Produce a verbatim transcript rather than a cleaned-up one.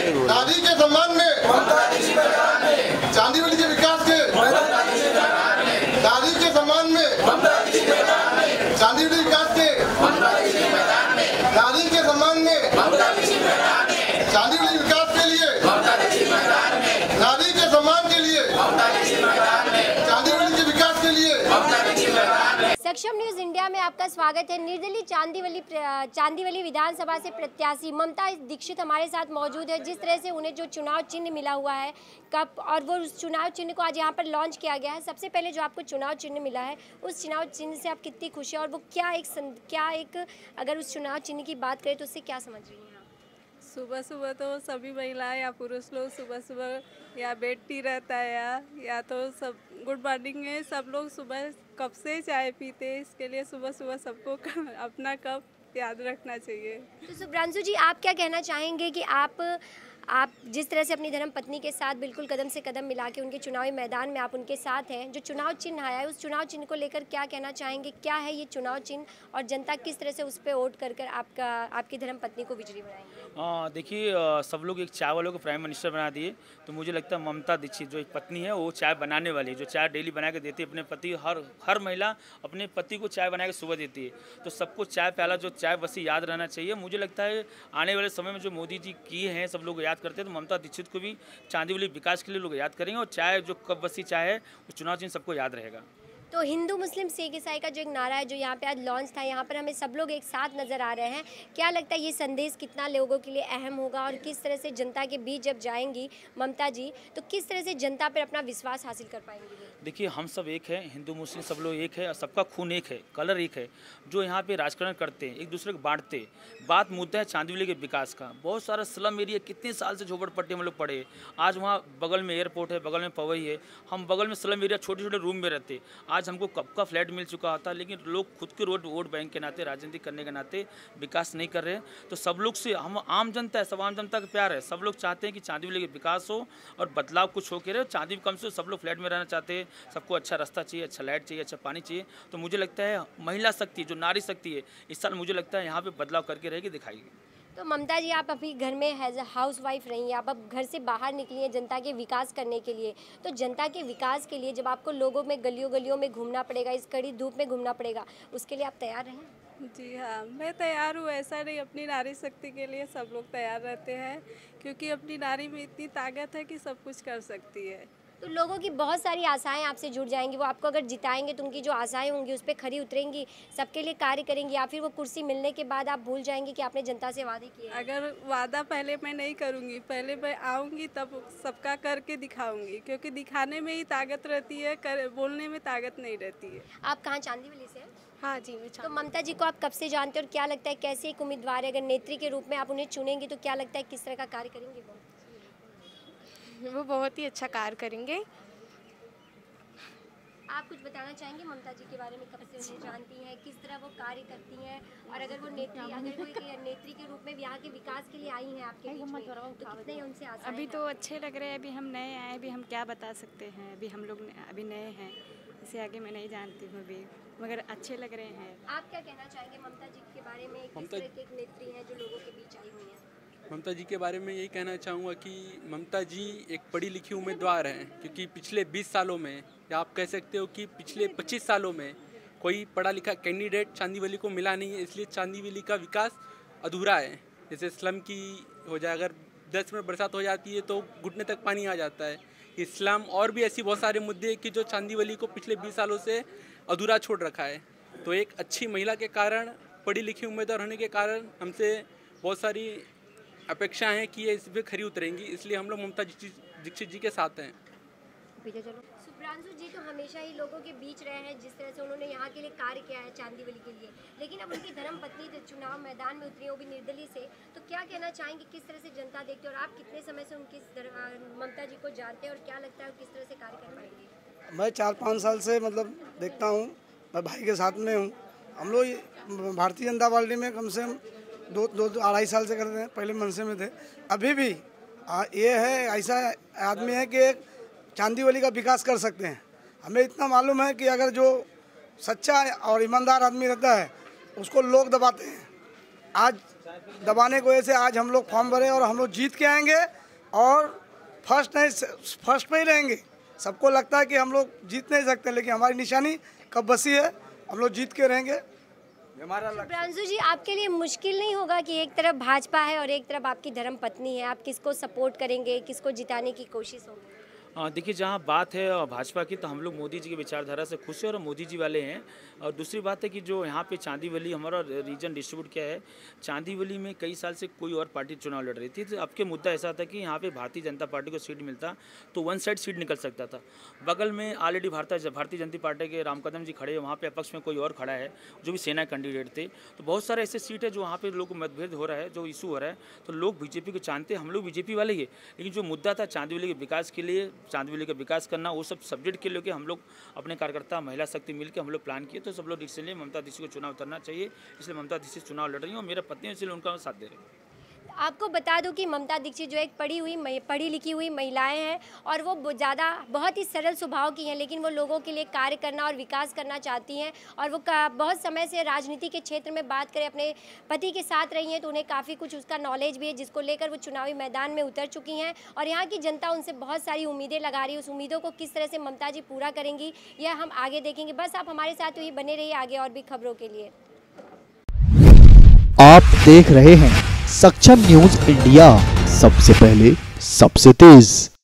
नारी के सम्मान में, चांदीवली के विकास के, नारी के सम्मान में, चांदीवली विकास के, नारी के सम्मान में, चांदीवली विकास के लिए, नारी के सम्मान के लिए, चांदीवली के विकास के लिए। सक्षम न्यूज इंडिया में आपका स्वागत है। निर्दलीय चांदीवली चांदीवली विधानसभा से प्रत्याशी ममता दीक्षित हमारे साथ मौजूद है। जिस तरह से उन्हें जो चुनाव चिन्ह मिला हुआ है कब और वो उस चुनाव चिन्ह को आज यहाँ पर लॉन्च किया गया है। सबसे पहले जो आपको चुनाव चिन्ह मिला है उस चुनाव चिन्ह से आप कितनी खुश हैं और वो क्या एक क्या एक अगर उस चुनाव चिन्ह की बात करें तो उससे क्या समझ रही हैं? सुबह सुबह तो सभी महिलाएं या पुरुष लोग सुबह सुबह या बेड टी रहता है या या तो सब गुड मॉर्निंग है। सब लोग सुबह कब से चाय पीते हैं, इसके लिए सुबह सुबह सबको अपना कप याद रखना चाहिए। तो सुब्रांशु जी, आप क्या कहना चाहेंगे कि आप आप जिस तरह से अपनी धर्म पत्नी के साथ बिल्कुल कदम से कदम मिला के उनके चुनावी मैदान में आप उनके साथ हैं, जो चुनाव चिन्ह आया है उस चुनाव चिन्ह को लेकर क्या कहना चाहेंगे? क्या है ये चुनाव चिन्ह और जनता किस तरह से उस पर वोट कर कर आपका आपकी धर्म पत्नी को विजयी बनाएंगे? हाँ, देखिए, सब लोग एक चाय वालों को प्राइम मिनिस्टर बना दिए, तो मुझे लगता है ममता दीक्षित जो एक पत्नी है वो चाय बनाने वाली है, जो चाय डेली बना के देती है अपने पति। हर हर महिला अपने पति को चाय बना के सुबह देती है, तो सबको चाय प्याला जो चाय बसी याद रहना चाहिए। मुझे लगता है आने वाले समय में जो मोदी जी किए हैं सब लोग याद करते हैं, तो ममता दीक्षित को भी चांदीवली विकास के लिए लोग याद करेंगे और चाय जो कब बसी चाय है वो चुनाव चिन्ह सबको याद रहेगा। तो हिंदू मुस्लिम सिख ईसाई का जो एक नारा है जो यहाँ पे आज लॉन्च था, यहाँ पर हमें सब लोग एक साथ नज़र आ रहे हैं। क्या लगता है ये संदेश कितना लोगों के लिए अहम होगा और किस तरह से जनता के बीच जब जाएंगी ममता जी तो किस तरह से जनता पर अपना विश्वास हासिल कर पाएंगी? देखिए, हम सब एक हैं, हिंदू मुस्लिम सब लोग एक है और सबका खून एक है, कलर एक है। जो यहाँ पे राजकारण करते हैं, एक दूसरे को बांटते, बात मुद्दा है चांदीवली के विकास का। बहुत सारा स्लम एरिया कितने साल से झोपड़पट्टी में लोग पड़े, आज वहाँ बगल में एयरपोर्ट है, बगल में पवई है, हम बगल में स्लम एरिया छोटे छोटे रूम में रहते। आज हमको कब का फ्लैट मिल चुका होता, लेकिन लोग खुद के रोड वोट बैंक के नाते, राजनीति करने के नाते विकास नहीं कर रहे। तो सब लोग से हम आम जनता है, सब आम जनता का प्यार है, सब लोग चाहते हैं कि चांदीवली का विकास हो और बदलाव कुछ हो के रहे। चांदी कम से सब लोग फ्लैट में रहना चाहते हैं, सबको अच्छा रास्ता चाहिए, अच्छा लाइट चाहिए, अच्छा पानी चाहिए। तो मुझे लगता है महिला शक्ति जो नारी शक्ति है इस साल मुझे लगता है यहाँ पे बदलाव करके रहेगी, दिखाएगी। तो ममता जी, आप अभी घर में एज अ हाउस वाइफ रही हैं, आप अब घर से बाहर निकली हैं जनता के विकास करने के लिए। तो जनता के विकास के लिए जब आपको लोगों में गलियों गलियों में घूमना पड़ेगा, इस कड़ी धूप में घूमना पड़ेगा, उसके लिए आप तैयार हैं? जी हाँ, मैं तैयार हूँ। ऐसा नहीं, अपनी नारी शक्ति के लिए सब लोग तैयार रहते हैं क्योंकि अपनी नारी में इतनी ताकत है कि सब कुछ कर सकती है। तो लोगों की बहुत सारी आशाएं आपसे जुड़ जाएंगी, वो आपको अगर जिताएंगे तो उनकी जो आशाएं होंगी उस पर खरी उतरेंगी, सबके लिए कार्य करेंगी, या फिर वो कुर्सी मिलने के बाद आप भूल जाएंगे कि आपने जनता से वादे किए? अगर वादा पहले मैं नहीं करूंगी, पहले मैं आऊंगी तब सबका करके दिखाऊंगी, क्योंकि दिखाने में ही ताकत रहती है, कर बोलने में ताकत नहीं रहती है। आप कहाँ चांदीवली से हैं? हाँ जी, मैं। तो ममता जी को आप कब से जानते हैं और क्या लगता है कैसे एक उम्मीदवार है, अगर नेत्री के रूप में आप उन्हें चुनेंगे तो क्या लगता है किस तरह का कार्य करेंगे वो? वो बहुत ही अच्छा कार्य करेंगे। आप कुछ बताना चाहेंगे ममता जी के बारे में? कब से उन्हें जानती हैं, किस तरह वो कार्य करती हैं और अगर वो नेत्री अगर कोई नेत्री के रूप में यहाँ के विकास के लिए आई हैं आपके बीच में तो कितने उनसे आशा? अभी तो अच्छे लग रहे हैं, अभी हम नए आए, अभी हम क्या बता सकते हैं, अभी हम लोग अभी नए हैं, इससे आगे मैं नहीं जानती हूँ अभी, मगर अच्छे लग रहे हैं। आप क्या कहना चाहेंगे ममता जी के बारे में? किस तरह की एक नेत्री है जो लोगों के बीच आई हुई है? ममता जी के बारे में यही कहना चाहूँगा कि ममता जी एक पढ़ी लिखी उम्मीदवार हैं, क्योंकि पिछले बीस सालों में या आप कह सकते हो कि पिछले पच्चीस सालों में कोई पढ़ा लिखा कैंडिडेट चांदीवली को मिला नहीं है, इसलिए चांदीवली का विकास अधूरा है। जैसे स्लम की हो जाए, अगर दस मिनट बरसात हो जाती है तो घुटने तक पानी आ जाता है, इस्लाम और भी ऐसी बहुत सारे मुद्दे कि जो चांदीवली को पिछले बीस सालों से अधूरा छोड़ रखा है। तो एक अच्छी महिला के कारण, पढ़ी लिखी उम्मीदवार होने के कारण हमसे बहुत सारी अपेक्षा है कि ये इस पर खरी उतरेंगी, इसलिए हम लोग ममता दीक्षित जी के साथ हैं। सुब्रांशु जी तो हमेशा ही लोगों के बीच रहे हैं, जिस तरह से उन्होंने यहाँ के लिए कार्य किया है चांदीवली के लिए, लेकिन अब उनकी धर्म पत्नी चुनाव मैदान में उतरी, वो भी निर्दलीय से, तो क्या कहना चाहेंगे किस तरह से जनता देखते हैं और आप कितने समय से उनकी ममता जी को जानते हैं और क्या लगता है किस तरह से कार्य कर पाएंगे? मैं चार पाँच साल से मतलब देखता हूँ, मैं भाई के साथ में हूँ। हम लोग भारतीय जनता पार्टी में कम से कम दो दो अढ़ाई साल से करते हैं, पहले मनसे में थे। अभी भी आ, ये है ऐसा आदमी है कि चांदीवली का विकास कर सकते हैं। हमें इतना मालूम है कि अगर जो सच्चा और ईमानदार आदमी रहता है उसको लोग दबाते हैं। आज दबाने की वजह से आज हम लोग फॉर्म भरे और हम लोग जीत के आएंगे और फर्स्ट नहीं फर्स्ट पे ही रहेंगे। सबको लगता है कि हम लोग जीत नहीं सकते, लेकिन हमारी निशानी कब बसी है, हम लोग जीत के रहेंगे। हमारा प्रांशु जी, आपके लिए मुश्किल नहीं होगा कि एक तरफ भाजपा है और एक तरफ आपकी धर्मपत्नी है, आप किसको सपोर्ट करेंगे, किसको जिताने की कोशिश होगी? देखिए, जहाँ बात है भाजपा की तो हम लोग मोदी जी की विचारधारा से खुश हैं और मोदी जी वाले हैं। और दूसरी बात है कि जो यहाँ पे चांदीवली हमारा रीजन डिस्ट्रीब्यूट किया है, चांदीवली में कई साल से कोई और पार्टी चुनाव लड़ रही थी। तो अब के मुद्दा ऐसा था कि यहाँ पे भारतीय जनता पार्टी को सीट मिलता तो वन साइड सीट निकल सकता था। बगल में ऑलरेडी भारतीय भारतीय जनता पार्टी के राम कदम जी खड़े हैं, वहाँ पे अपक्ष में कोई और खड़ा है जो भी सेना कैंडिडेट थे। तो बहुत सारे ऐसे सीट है जो वहाँ पे लोग मतभेद हो रहा है, जो इशू हो रहा है। तो लोग बीजेपी को जानते हैं, हम लोग बीजेपी वाले ही है, लेकिन जो मुद्दा था चांदीवली के विकास के लिए, चांदीवली का विकास करना, वो सब सब्जेक्ट के लिए हम लोग अपने कार्यकर्ता महिला शक्ति मिलकर हम लोग प्लान किए। तो सब लोग इसलिए ममता दीदी को चुनाव उतरना चाहिए, इसलिए ममता दीदी चुनाव लड़ रही हैं और मेरा पत्नी इसलिए उनका साथ दे रहे हैं। आपको बता दूं कि ममता दीक्षित जो एक पढ़ी हुई पढ़ी लिखी हुई महिलाएं हैं और वो ज़्यादा बहुत ही सरल स्वभाव की हैं, लेकिन वो लोगों के लिए कार्य करना और विकास करना चाहती हैं। और वो बहुत समय से राजनीति के क्षेत्र में बात करें अपने पति के साथ रही हैं, तो उन्हें काफ़ी कुछ उसका नॉलेज भी है, जिसको लेकर वो चुनावी मैदान में उतर चुकी हैं। और यहाँ की जनता उनसे बहुत सारी उम्मीदें लगा रही है। उस उम्मीदों को किस तरह से ममता जी पूरा करेंगी, यह हम आगे देखेंगे। बस आप हमारे साथ ही बने रहिए आगे और भी खबरों के लिए। आप देख रहे हैं सक्षम न्यूज इंडिया, सबसे पहले सबसे तेज।